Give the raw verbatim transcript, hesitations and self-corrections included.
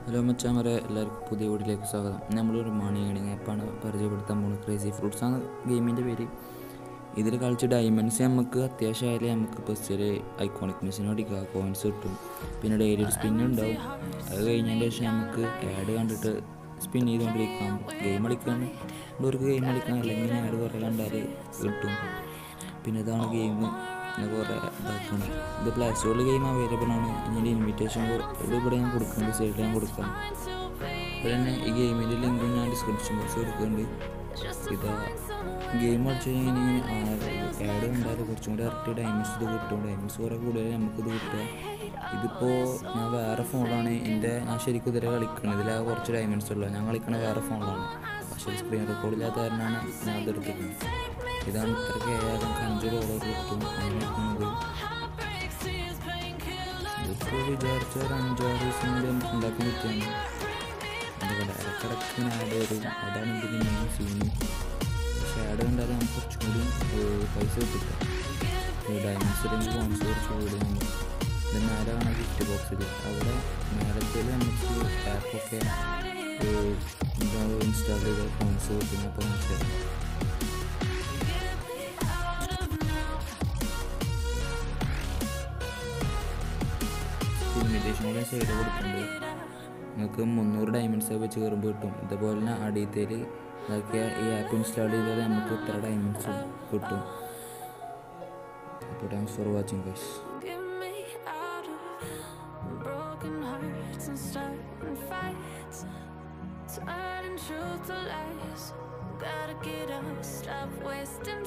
Hello മച്ചാമാരെ, എല്ലാവർക്കും പുതിയ വീട്ടിലേക്ക് സ്വാഗതം. നമ്മളൊരു മണി ഏണിങ് ആപ്പാണ് പരിചയപ്പെടുത്താൻ പോകുന്നത്. ക്രേസി ഫ്രൂട്ട്സാണ് ഗെയിമിൻ്റെ പേര്. ഇതിൽ കളിച്ച് ഡയമണ്ട്സ് നമുക്ക് അത്യാവശ്യമായാലും നമുക്ക് ബസ്സിൽ ഐക്കോണിക് മെഷീൻ അടിക്കുക, കോയിൻസ് കിട്ടും. പിന്നെ ഡെയിലി ഒരു സ്പിൻ ഉണ്ടാവും. അത് കഴിഞ്ഞതിന് ശേഷം നമുക്ക് ആഡ് കണ്ടിട്ട് സ്പിൻ ചെയ്തുകൊണ്ടിരിക്കാം. ഗെയിം കളിക്കാൻ ഉള്ളവർക്ക് ഗെയിം കളിക്കാം, അല്ലെങ്കിൽ ആഡ് കുറേ കണ്ടാൽ കിട്ടും. പിന്നെ ഇതാണ് ഗെയിം. പിന്നെ കുറേ ഇതാക്കണം. ഇത് പ്ലേ സ്റ്റോറിൽ ഗെയിം അവൈലബിൾ ആണ്. ഇതിൻ്റെ ഇൻവിറ്റേഷൻ ഇവിടെ ഞാൻ കൊടുക്കുന്നുണ്ട്, സൈഡിൽ ഞാൻ കൊടുക്കാം. അതുപോലെ തന്നെ ഈ ഗെയിമിൻ്റെ ലിങ്ക് ഞാൻ ഡിസ്ക്രിപ്ഷൻ ബോക്സ് കൊടുക്കുന്നുണ്ട്. ഇതാ ഗെയിം കളിച്ച് കഴിഞ്ഞാൽ ഇങ്ങനെ ആഡ് കണ്ടാൽ കുറച്ചും കൂടി ഇരട്ടി ഡയമണ്ട്സ് ഇത് കിട്ടും. ഡയമണ്ട്സ് കുറേ കൂടുതൽ നമുക്കിത് കിട്ടുക. ഇതിപ്പോൾ ഞാൻ വേറെ ഫോണിലാണ് എൻ്റെ ഞാൻ ശരിക്കും ഇതിലെ കളിക്കുന്നത്. ഇതിൽ കുറച്ച് ഡയമണ്ട്സ് ഉള്ളത് ഞാൻ കളിക്കണ വേറെ ഫോണിലാണ്. പക്ഷേ സ്ക്രീൻ റെക്കോർഡ് ഇല്ലാത്ത കാരണമാണ് ഞാൻ അതെടുത്തിരിക്കുന്നത്. ഇതാണ് ഇത്രയ്ക്ക് ഏഴായിരം അഞ്ച് ഡോളർ കിട്ടും അങ്ങനെയാക്കുന്നത്. ഇതിപ്പോൾ വിചാരിച്ച ഒരു അഞ്ചാറ് ദിവസം കൂടി നമുക്ക് ഉണ്ടാക്കാൻ പറ്റുകയാണ്. എന്താ ഇടക്കിടക്ക് ആഡ് വരും, അതാണ് ഇതിൻ്റെ മെയിൻ സീന്. പക്ഷേ ആഡ് കണ്ടാലും നമുക്ക് കുറച്ചും കൂടി പൈസ കിട്ടില്ല. ഡയമണ്ട്സിലേക്ക് കോൺസ് കുറച്ച് കൂടി നമുക്ക് ഇത് മേലെ കാണാൻ ഗിഫ്റ്റ് ബോക്സിൽ അവിടെ മേലത്തേൽ നമുക്ക് ആപ്പൊക്കെ ഇൻസ്റ്റാൾ ചെയ്ത കോൺസ് കിട്ടുന്നു. അപ്പോൾ മനസ്സിലായി ഇൻവിറ്റേഷൻ കൂടെ സൈഡ് കൊടുക്കുന്നുണ്ട്. നിങ്ങൾക്ക് മുന്നൂറ് ഡയമണ്ട്സ് വെച്ച് കയറുമ്പോൾ കിട്ടും. ഇതുപോലെ തന്നെ അടിയത്തേൽ ഇതൊക്കെ ഈ ആപ്പ് ഇൻസ്റ്റാൾ ചെയ്താൽ നമുക്ക് ഇത്ര ഡയമണ്ട്സ് കിട്ടും. അപ്പോൾ thanks for watching guys. Turning truth to lies, gotta get up, stop wasting